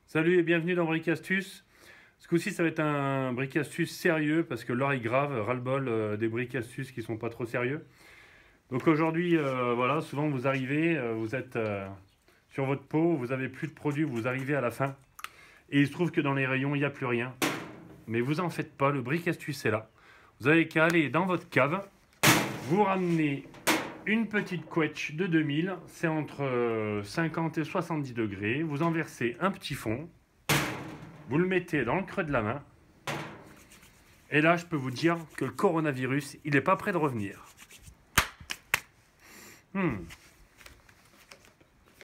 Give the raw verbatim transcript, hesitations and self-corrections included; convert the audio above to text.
Salut et bienvenue dans Bric Astuce. Ce coup-ci, ça va être un Bric Astuce sérieux parce que l'heure est grave, ras-le-bol euh, des Bric Astuce qui sont pas trop sérieux. Donc aujourd'hui, euh, voilà, souvent vous arrivez, euh, vous êtes euh, sur votre pot, vous avez plus de produits, vous arrivez à la fin. Et il se trouve que dans les rayons, il n'y a plus rien. Mais vous en faites pas, le Bric Astuce est là. Vous avez qu'à aller dans votre cave, vous ramenez une petite quetch de deux mille, c'est entre cinquante et soixante-dix degrés. Vous en versez un petit fond, vous le mettez dans le creux de la main. Et là, je peux vous dire que le coronavirus, il n'est pas prêt de revenir. Hmm.